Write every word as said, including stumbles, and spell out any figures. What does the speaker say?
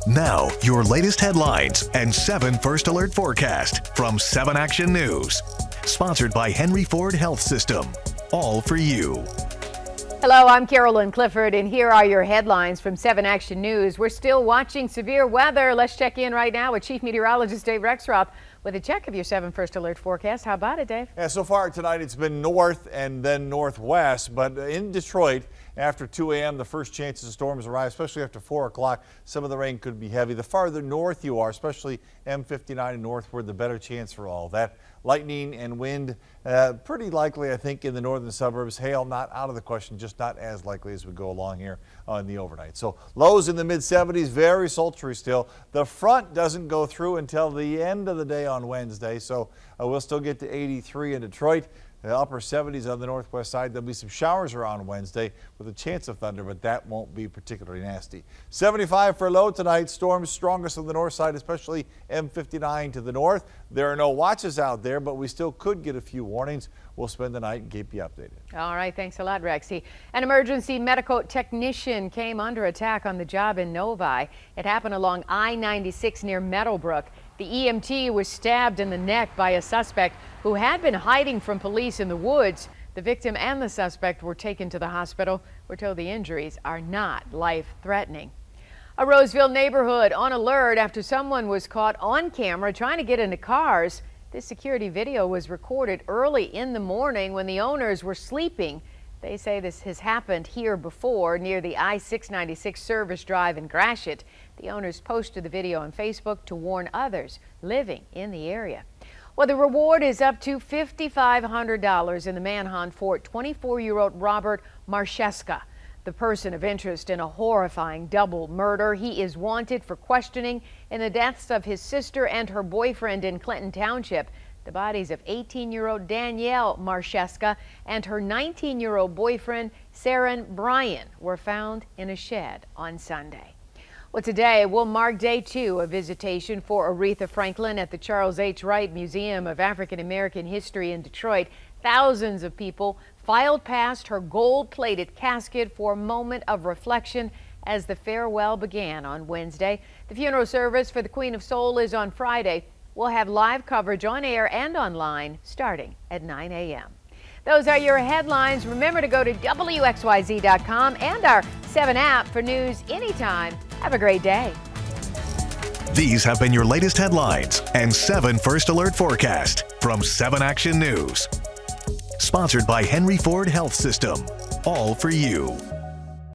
Now, your latest headlines and seven First Alert forecast from seven Action News. Sponsored by Henry Ford Health System. All for you. Hello, I'm Carolyn Clifford, and here are your headlines from seven Action News. We're still watching severe weather. Let's check in right now with Chief Meteorologist Dave Rexroth with a check of your seven First Alert forecast. How about it, Dave? Yeah, so far tonight it's been north and then northwest, but in Detroit, after two A M, the first chances of storms arrive, especially after four o'clock. Some of the rain could be heavy. The farther north you are, especially M fifty-nine and northward, the better chance for all that. Lightning and wind, uh, pretty likely, I think, in the northern suburbs. Hail not out of the question, just not as likely as we go along here on the overnight. So lows in the mid seventies, very sultry still. The front doesn't go through until the end of the day on Wednesday, so uh, we'll still get to eighty-three in Detroit. The upper seventies on the northwest side. There'll be some showers around Wednesday with a chance of thunder, but that won't be particularly nasty. seventy-five for a low tonight. Storms strongest on the north side, especially M fifty-nine to the north. There are no watches out there, but we still could get a few warnings. We'll spend the night and keep you updated. All right, thanks a lot, Rexy. An emergency medical technician came under attack on the job in Novi. It happened along I ninety-six near Meadowbrook. The E M T was stabbed in the neck by a suspect who had been hiding from police in the woods. The victim and the suspect were taken to the hospital. We're told the injuries are not life-threatening. A Roseville neighborhood on alert after someone was caught on camera trying to get into cars. This security video was recorded early in the morning when the owners were sleeping. They say this has happened here before near the I six ninety-six service drive in Gratiot. The owners posted the video on Facebook to warn others living in the area. Well, the reward is up to five thousand five hundred dollars in the manhunt for twenty-four-year-old Robert Marcheska, the person of interest in a horrifying double murder. He is wanted for questioning in the deaths of his sister and her boyfriend in Clinton Township. The bodies of eighteen-year-old Danielle Marcheska and her nineteen-year-old boyfriend, Saren Bryan, were found in a shed on Sunday. Well, today will mark day two of visitation for Aretha Franklin at the Charles H. Wright Museum of African American History in Detroit. Thousands of people filed past her gold-plated casket for a moment of reflection as the farewell began on Wednesday. The funeral service for the Queen of Soul is on Friday. We'll have live coverage on air and online starting at nine A M Those are your headlines. Remember to go to W X Y Z dot com and our seven app for news anytime. Have a great day. These have been your latest headlines and seven First Alert forecast from seven Action News. Sponsored by Henry Ford Health System. All for you.